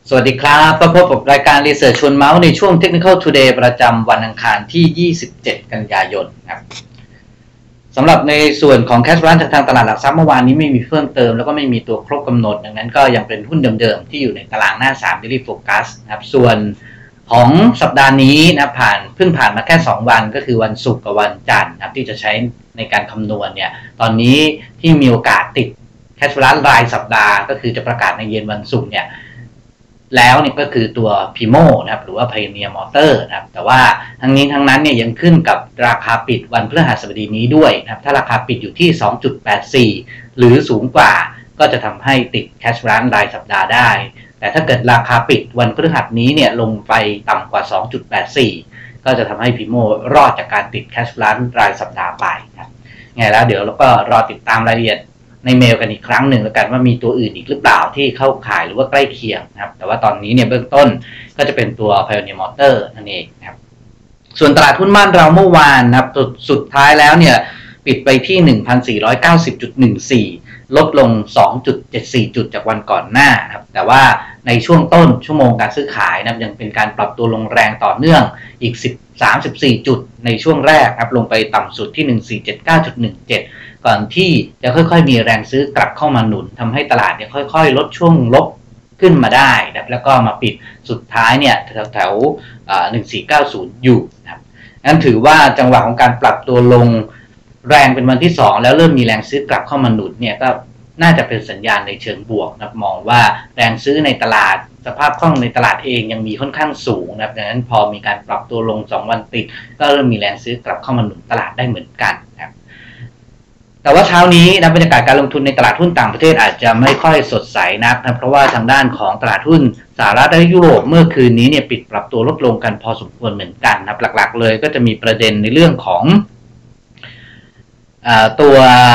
สวัสดีครับก็พบกับรายการ Research ชวนเมาส์ในช่วง Technical Today ประจำวันอังคารที่ 27 กันยายนครับสำหรับในส่วนของ Cash Balance จากทางตลาดหลักทรัพย์เมื่อวานนี้ไม่มีเพิ่มเติมแล้วก็ไม่มีตัวครบกำหนดดังนั้นก็ยังเป็นหุ้นเดิมๆที่อยู่ในตารางหน้า3 Daily Focus นะครับส่วนของสัปดาห์นี้นะเพิ่งผ่านมาแค่2วันก็คือวันศุกร์กับวันจันทร์นะครับที่จะใช้ในการคำนวณเนี่ยตอนนี้ที่มีโอกาสติด Cash Balance รายสัปดาห์ก็คือจะประกาศในเย็นวันศุกร์เนี่ยแล้วเนี่ยก็คือตัว Primo นะครับหรือว่า Pioneer Motor นะครับแต่ว่าทั้งนี้ทั้งนั้นเนี่ยยังขึ้นกับราคาปิดวันพฤหัสบดีนี้ด้วยนะครับถ้าราคาปิดอยู่ที่ 2.84 หรือสูงกว่าก็จะทำให้ติด Cash Balance รายสัปดาห์ได้แต่ถ้าเกิดราคาปิดวันพฤหัสนี้เนี่ยลงไปต่ำกว่า 2.84 ก็จะทำให้ Primo รอดจากการติด Cash Balance รายสัปดาห์ไปครับไงแล้วเดี๋ยวเราก็รอติดตามรายละเอียดในเมลกันอีกครั้งหนึ่งแล้วกันว่ามีตัวอื่นอีกหรือเปล่าที่เข้าข่ายหรือว่าใกล้เคียงนะครับแต่ว่าตอนนี้เนี่ยเบื้องต้นก็จะเป็นตัว Pioneer Motor นั่นเองนะครับส่วนตลาดหุ้นบ้านเราเมื่อวานนะครับสุดท้ายแล้วเนี่ยปิดไปที่ 1,490.14 ลดลง 2.74 จุดจากวันก่อนหน้าครับแต่ว่าในช่วงต้นชั่วโมงการซื้อขายนะยังเป็นการปรับตัวลงแรงต่อเนื่องอีก34 จุดในช่วงแรกครับลงไปต่ำสุดที่ 1,479.17 ก่อนที่จะค่อยๆมีแรงซื้อกลับเข้ามาหนุนทำให้ตลาดเนี่ยค่อยๆลดช่วงลบขึ้นมาได้นะแล้วก็มาปิดสุดท้ายเนี่ยแถว1490 อยู่นะครับนั้นถือว่าจังหวะของการปรับตัวลงแรงเป็นวันที่2แล้วเริ่มมีแรงซื้อกลับเข้ามาหนุนเนี่ยก็น่าจะเป็นสัญญาณในเชิงบวกนะมองว่าแรงซื้อในตลาดสภาพคล่องในตลาดเองยังมีค่อนข้างสูงนะครับดังนั้นพอมีการปรับตัวลง2วันติดก็เริ่มมีแรงซื้อกลับเข้ามาหนุนตลาดได้เหมือนกันนะครับแต่ว่าเช้านี้บรรยากาศการลงทุนในตลาดหุ้นต่างประเทศอาจจะไม่ค่อยสดใสนักนะเพราะว่าทางด้านของตลาดหุ้นสหรัฐและยุโรปเมื่อคืนนี้เนี่ยปิดปรับตัวลดลงกันพอสมควรเหมือนกันนะหลักๆเลยก็จะมีประเด็นในเรื่องของตัว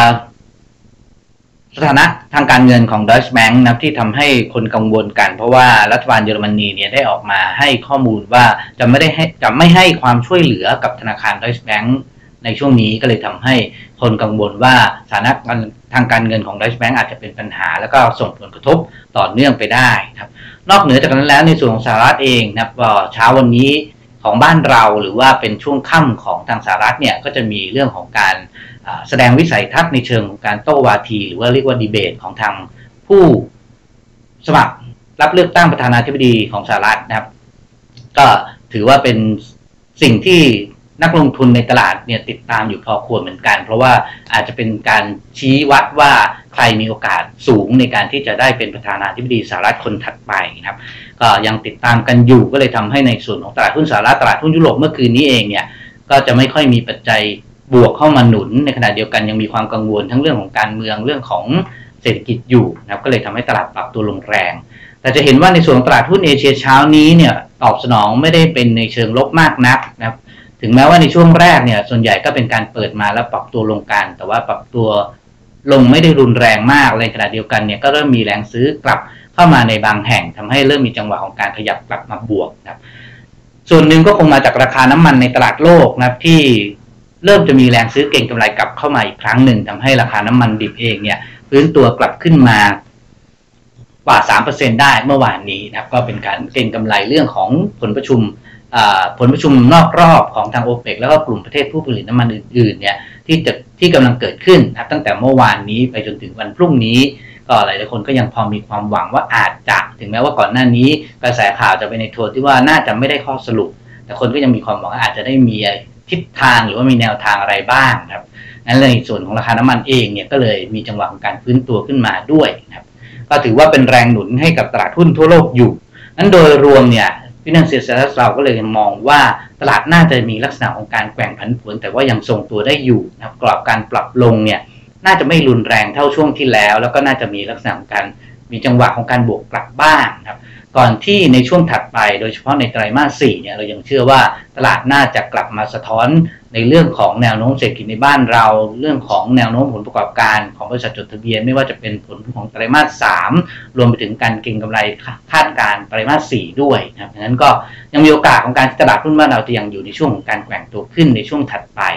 สถานะทางการเงินของ Deutsche Bank นะที่ทำให้คนกังวลกันเพราะว่ารัฐบาลเยอรมนีเนี่ยได้ออกมาให้ข้อมูลว่าจะไม่ให้ความช่วยเหลือกับธนาคาร Deutsche Bank ในช่วงนี้ก็เลยทำให้คนกังวลว่าสถานะทางการเงินของ Deutsche Bank อาจจะเป็นปัญหาแล้วก็ส่งผลกระทบต่อเนื่องไปได้ครับนอกเหนือจากนั้นแล้วในส่วนของสหรัฐเองนะครับเช้าวันนี้ของบ้านเราหรือว่าเป็นช่วงค่ำของทางสหรัฐเนี่ยก็จะมีเรื่องของการแสดงวิสัยทัศน์ในเชิงของการโต้วาทีหรือว่าเรียกว่าดีเบตของทางผู้สมัครรับเลือกตั้งประธานาธิบดีของสหรัฐนะครับก็ถือว่าเป็นสิ่งที่นักลงทุนในตลาดเนี่ยติดตามอยู่พอควรเหมือนกันเพราะว่าอาจจะเป็นการชี้วัดว่าใครมีโอกาสสูงในการที่จะได้เป็นประธานาธิบดีสหรัฐคนถัดไปนะครับก็ยังติดตามกันอยู่ก็เลยทำให้ในส่วนของตลาดหุ้นสหรัฐตลาดหุ้นยุโรปเมื่อคืนนี้เองเนี่ยก็จะไม่ค่อยมีปัจจัยบวกเข้ามาหนุนในขณะเดียวกันยังมีความกังวลทั้งเรื่องของการเมืองเรื่องของเศรษฐกิจอยู่นะครับก็เลยทำให้ตลาดปรับตัวลงแรงแต่จะเห็นว่าในส่วนของตลาดหุ้นเอเชียเช้านี้เนี่ยตอบสนองไม่ได้เป็นในเชิงลบมากนักนะครับถึงแม้ว่าในช่วงแรกเนี่ยส่วนใหญ่ก็เป็นการเปิดมาแล้วปรับตัวลงกันแต่ว่าปรับตัวลงไม่ได้รุนแรงมากในขณะเดียวกันเนี่ยก็เริ่มมีแรงซื้อกลับเข้ามาในบางแห่งทำให้เริ่มมีจังหวะของการขยับกลับมาบวกนะครับส่วนหนึ่งก็คงมาจากราคาน้ำมันในตลาดโลกนะครับที่เริ่มจะมีแรงซื้อเก็งกำไรกลับเข้ามาอีกครั้งหนึ่งทำให้ราคาน้ำมันดิบเองเนี่ยฟื้นตัวกลับขึ้นมากว่า 3% ได้เมื่อวานนี้นะครับก็เป็นการเก็งกำไรเรื่องของผลประชุมนอกรอบของทาง OPEC แล้วก็กลุ่มประเทศผู้ผลิตน้ำมันอื่นๆเนี่ยที่กำลังเกิดขึ้นนะครับตั้งแต่เมื่อวานนี้ไปจนถึงวันพรุ่งนี้ก็หลายๆคนก็ยังพอมีความหวังว่าอาจจะถึงแม้ว่าก่อนหน้านี้กระแสข่าวจะไปในโทนที่ว่าน่าจะไม่ได้ข้อสรุปแต่คนก็ยังมีความหวังว่าอาจจะได้มีทิศทางหรือว่ามีแนวทางอะไรบ้างครับนั้นในส่วนของราคาน้ำมันเองเนี่ยก็เลยมีจังหวะของการฟื้นตัวขึ้นมาด้วยนะครับก็ถือว่าเป็นแรงหนุนให้กับตลาดหุ้นทั่วโลกอยู่นั้นโดยรวมเนี่ยFinancial Services เราก็เลยมองว่าตลาดน่าจะมีลักษณะของการแกว่งผันผวนแต่ว่ายังทรงตัวได้อยู่นะครับกรอบการปรับลงเนี่ยน่าจะไม่รุนแรงเท่าช่วงที่แล้วก็น่าจะมีลักษณะของการมีจังหวะของการบวกกลับบ้างครับก่อนที่ในช่วงถัดไปโดยเฉพาะในไตรมาส 4เนี่ยเรายังเชื่อว่าตลาดน่าจะกลับมาสะท้อนในเรื่องของแนวโน้มเศรษฐกิจในบ้านเราเรื่องของแนวโน้มผลประกอบการของบริษัทจดทะเบียนไม่ว่าจะเป็นผลของไตรมาส 3รวมไปถึงการเก็งกำไรคาดการไตรมาส 4ด้วยนะครับดังนั้นก็ยังมีโอกาสของการที่ตลาดหุ้นบ้านเราจะยังอยู่ในช่วงของการแกว่งตัวขึ้นในช่วงถัดไป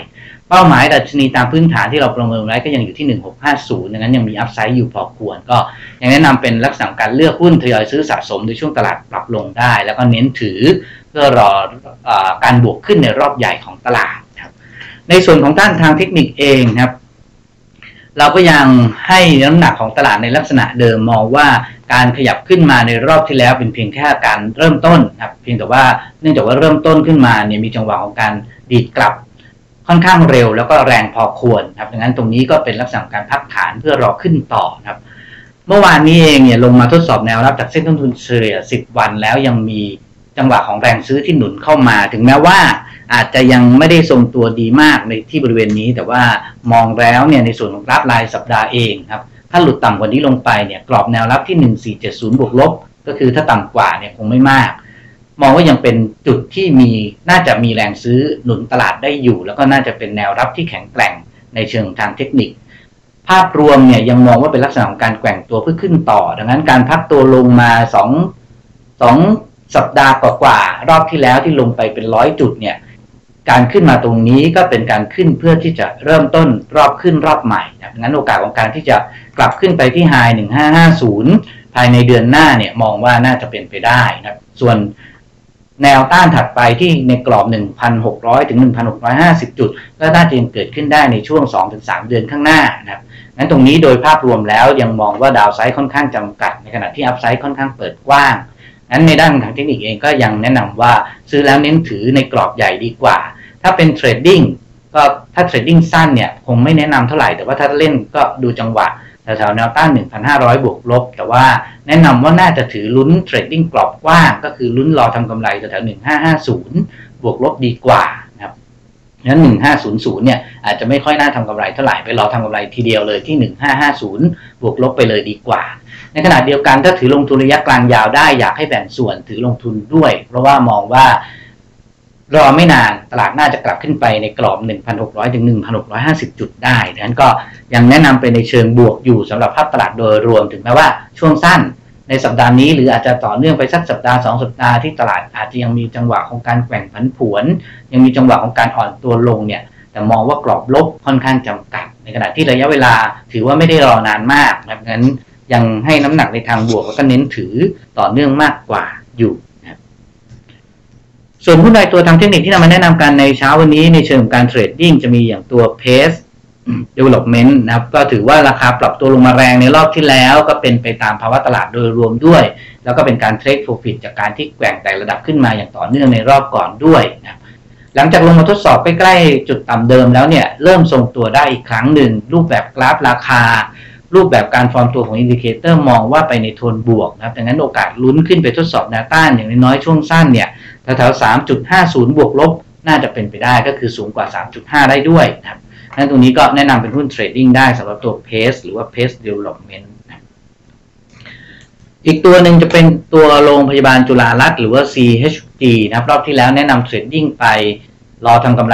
เป้าหมายดัชนีตามพื้นฐานที่เราประเมินไว้ก็ยังอยู่ที่1650ดังนั้นยังมีอัพไซด์อยู่พอควรก็ยังแนะนำเป็นลักษณะการเลือกหุ้นทยอยซื้อสะสมในช่วงตลาดปรับลงได้แล้วก็เน้นถือเพื่อรอการบวกขึ้นในรอบใหญ่ของตลาดครับในส่วนของด้านทางเทคนิคเองครับเราก็ยังให้น้ำหนักของตลาดในลักษณะเดิมมองว่าการขยับขึ้นมาในรอบที่แล้วเป็นเพียงแค่การเริ่มต้นครับเพียงแต่ว่าเนื่องจากว่าเริ่มต้นขึ้นมาเนี่ยมีจังหวะของการดีดกลับค่อนข้างเร็วแล้วก็แรงพอควรครับดังนั้นตรงนี้ก็เป็นลักษณะการพักฐานเพื่อรอขึ้นต่อครับเมื่อวานนี้เองเนี่ยลงมาทดสอบแนวรับจากเส้นต้นทุนเฉลี่ย10 วันแล้วยังมีจังหวะของแรงซื้อที่หนุนเข้ามาถึงแม้ว่าอาจจะยังไม่ได้ทรงตัวดีมากในที่บริเวณนี้แต่ว่ามองแล้วเนี่ยในส่วนของกราฟรายสัปดาห์เองครับถ้าหลุดต่ำกว่านี้ลงไปเนี่ยกรอบแนวรับที่1470บวกลบก็คือถ้าต่ำกว่าเนี่ยคงไม่มากมองว่ายังเป็นจุดที่น่าจะมีแรงซื้อหนุนตลาดได้อยู่แล้วก็น่าจะเป็นแนวรับที่แข็งแกร่งในเชิงทางเทคนิคภาพรวมเนี่ยยังมองว่าเป็นลักษณะของการแกว่งตัวเพื่อขึ้นต่อดังนั้นการพักตัวลงมา2 สัปดาห์กว่าๆรอบที่แล้วที่ลงไปเป็น100 จุดเนี่ยการขึ้นมาตรงนี้ก็เป็นการขึ้นเพื่อที่จะเริ่มต้นรอบขึ้นรอบใหม่ดังนั้นโอกาสของการที่จะกลับขึ้นไปที่ไฮ1550ภายในเดือนหน้าเนี่ยมองว่าน่าจะเป็นไปได้นะครับส่วนแนวต้านถัดไปที่ในกรอบ 1,600 ถึง 1,650 จุดก็น่าจะยังเกิดขึ้นได้ในช่วง 2-3 เดือนข้างหน้านะครับงั้นตรงนี้โดยภาพรวมแล้วยังมองว่าดาวไซด์ค่อนข้างจำกัดในขณะที่อัพไซด์ค่อนข้างเปิดกว้างงั้นในด้านทางเทคนิคเองก็ยังแนะนำว่าซื้อแล้วเน้นถือในกรอบใหญ่ดีกว่าถ้าเป็นเทรดดิ้งก็ถ้าเทรดดิ้งสั้นเนี่ยคงไม่แนะนำเท่าไหร่แต่ว่าถ้าเล่นก็ดูจังหวะแถวๆแนวต้าน 1,500 บวกลบแต่ว่าแนะนำว่าน่าจะถือลุ้นเทรดดิ้งกรอบกว้างก็คือลุ้นรอทำกำไรแถวๆ1,550 บวกลบดีกว่านะครับงั้น1,500เนี่ยอาจจะไม่ค่อยน่าทำกำไรเท่าไหร่ไปรอทำกำไรทีเดียวเลยที่1,550 บวกลบไปเลยดีกว่าในขณะเดียวกันถ้าถือลงทุนระยะกลางยาวได้อยากให้แบ่งส่วนถือลงทุนด้วยเพราะว่ามองว่ารอไม่นานตลาดน่าจะกลับขึ้นไปในกรอบ 1,600 ถึง 1,650 จุดได้ดังนั้นก็ยังแนะนำไปในเชิงบวกอยู่สำหรับภาพตลาดโดยรวมถึงแม้ว่าช่วงสั้นในสัปดาห์นี้หรืออาจจะต่อเนื่องไปสักสัปดาห์2 สัปดาห์ที่ตลาดอาจจะยังมีจังหวะของการแกว่งผันผวนยังมีจังหวะของการอ่อนตัวลงเนี่ยแต่มองว่ากรอบลบค่อนข้างจำกัดในขณะที่ระยะเวลาถือว่าไม่ได้รอนานมากดังนั้นยังให้น้ำหนักในทางบวกแล้วก็เน้นถือต่อเนื่องมากกว่าอยู่ส่วนหุ้นรายตัวทางเทคนิคที่นำมาแนะนำกันในเช้าวันนี้ในเชิงการเทรดดิ้งจะมีอย่างตัว Pace Development นะครับก็ถือว่าราคาปรับตัวลงมาแรงในรอบที่แล้วก็เป็นไปตามภาวะตลาดโดยรวมด้วยแล้วก็เป็นการเทรด Profit จากการที่แกว่งแต่ระดับขึ้นมาอย่างต่อเนื่องในรอบก่อนด้วยนะหลังจากลงมาทดสอบใกล้ๆจุดต่ำเดิมแล้วเนี่ยเริ่มทรงตัวได้อีกครั้งหนึ่งรูปแบบกราฟราคารูปแบบการฟอร์มตัวของอินดิเคเตอร์มองว่าไปในโทนบวกนะครับดังนั้นโอกาสลุ้นขึ้นไปทดสอบแนวต้านอย่างน้อยๆช่วงสั้นเนี่ยแถวๆ 3.50 บวกลบน่าจะเป็นไปได้ก็คือสูงกว่า 3.5 ได้ด้วยนะครับนั้นตรงนี้ก็แนะนำเป็นหุ้นเทรดดิ้งได้สำหรับตัว Pace หรือว่า Pace Development นะอีกตัวหนึ่งจะเป็นตัวโรงพยาบาลจุฬารัตน์หรือว่า CHG นะครับรอบที่แล้วแนะนำเทรดดิ้งไปรอทำกำไร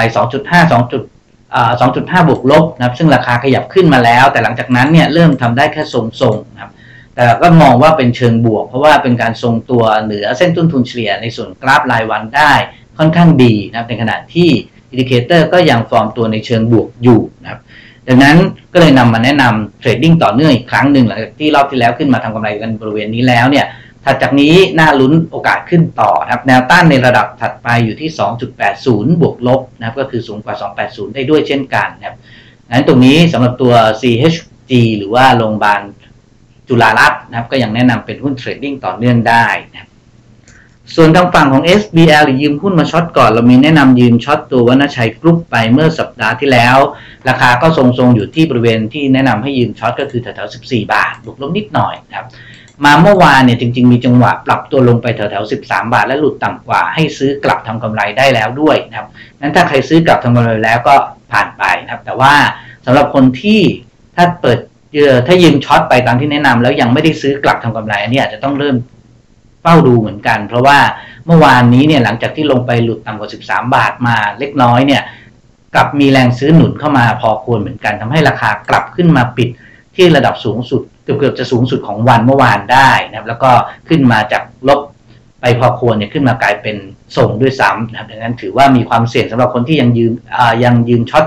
2.5 บวกลบนะครับซึ่งราคาขยับขึ้นมาแล้วแต่หลังจากนั้นเนี่ยเริ่มทำได้แค่ทรงๆนะครับแต่ก็มองว่าเป็นเชิงบวกเพราะว่าเป็นการทรงตัวเหนือเส้นต้นทุนเฉลี่ยในส่วนกราฟรายวันได้ค่อนข้างดีนะครับในขณะที่อินดิเคเตอร์ก็ยังฟอร์มตัวในเชิงบวกอยู่นะครับดังนั้นก็เลยนำมาแนะนำเทรดดิ้งต่อเนื่องอีกครั้งหนึ่งหลังจากที่รอบที่แล้วขึ้นมาทำกำไรกันบริเวณนี้แล้วเนี่ยถัดจากนี้น่าลุ้นโอกาสขึ้นต่อนะครับแนวต้านในระดับถัดไปอยู่ที่ 2.80 บวกลบนะครับก็คือสูงกว่า 280 ได้ด้วยเช่นกันนะครับงั้นตรงนี้สำหรับตัว CHG หรือว่าโรงพยาบาลจุฬารัตน์นะครับก็ยังแนะนำเป็นหุ้นเทรดดิ้งต่อเนื่องได้นะครับส่วนทางฝั่งของ SBL หรือยืมหุ้นมาช็อตก่อนเรามีแนะนำยืมช็อตตัววรรณชัยกรุ๊ปไปเมื่อสัปดาห์ที่แล้วราคาก็ทรงๆอยู่ที่บริเวณที่แนะนำให้ยืมช็อตก็คือแถวๆ14 บาทบวกลบนิดหน่อยนะครับมาเมื่อวานเนี่ยจริงๆมีจังหวะปรับตัวลงไปแถวๆ13 บาทและหลุดต่ำกว่าให้ซื้อกลับทำกำไรได้แล้วด้วยนะครับงั้นถ้าใครซื้อกลับทำกำไรแล้วก็ผ่านไปนะครับแต่ว่าสำหรับคนที่ถ้ายืมช็อตไปตามที่แนะนำแล้วยังไม่ได้ซื้อกลับทำกำไรอันนี้อาจจะต้องเริ่มเฝ้าดูเหมือนกันเพราะว่าเมื่อวานนี้เนี่ยหลังจากที่ลงไปหลุดต่ำกว่า13 บาทมาเล็กน้อยเนี่ยกลับมีแรงซื้อหนุนเข้ามาพอควรเหมือนกันทำให้ราคากลับขึ้นมาปิดที่ระดับสูงสุดเกือบจะสูงสุดของวันเมื่อวานได้นะครับแล้วก็ขึ้นมาจากลบไปพอควรเนี่ยขึ้นมากลายเป็นส่งด้วยซ้ำนะครับดังนั้นถือว่ามีความเสี่ยงสำหรับคนที่ยังยืมช็อตอยู่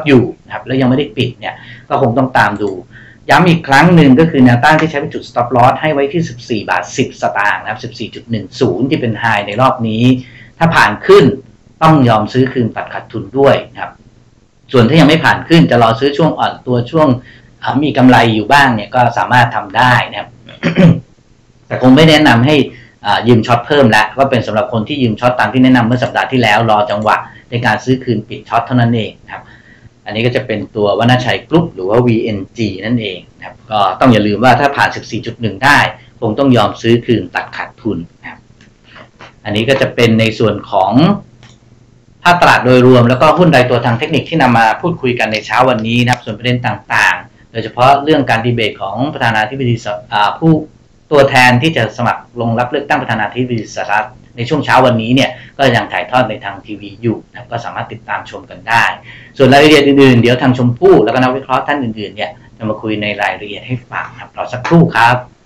นะครับแล้วยังไม่ได้ปิดเนี่ยก็คงต้องตามดูย้ำอีกครั้งหนึ่งก็คือแนวต้านที่ใช้เป็นจุด stop loss ให้ไว้ที่14 บาท 10 สตางค์นะครับ 14.10 ที่เป็นไฮในรอบนี้ถ้าผ่านขึ้นต้องยอมซื้อคืนตัดขาดทุนด้วยนะครับส่วนถ้ายังไม่ผ่านขึ้นจะรอซื้อช่วงอ่อนตัวช่วงมีกำไรอยู่บ้างเนี่ยก็สามารถทำได้นะครับ แต่คงไม่แนะนำให้ยืมช็อตเพิ่มแล้วก็เป็นสำหรับคนที่ยืมช็อตตามที่แนะนำเมื่อสัปดาห์ที่แล้วรอจังหวะในการซื้อคืนปิดช็อตเท่านั้นเองครับอันนี้ก็จะเป็นตัววรรณชัยกรุ๊ปหรือว่า VNG นั่นเองครับก็ต้องอย่าลืมว่าถ้าผ่าน 14.1 ได้คงต้องยอมซื้อคืนตัดขาดทุนครับอันนี้ก็จะเป็นในส่วนของภาพตลาดโดยรวมแล้วก็หุ้นรายตัวทางเทคนิคที่นำมาพูดคุยกันในเช้าวันนี้นะครับส่วนประเด็นต่างๆโดยเฉพาะเรื่องการดีเบตของประธานาธิบดีผู้ตัวแทนที่จะสมัครลงรับเลือกตั้งประธานาธิบดีสหรัฐในช่วงเช้าวันนี้เนี่ยก็ยังถ่ายทอดในทางทีวีอยู่นะก็สามารถติดตามชมกันได้ส่วนรายละเอียดอื่นๆเดี๋ยวทางชมพู่แล้วก็นักวิเคราะห์ท่านอื่นๆเนี่ยจะมาคุยในรายละเอียดให้ฟังครับรอสักครู่ครับ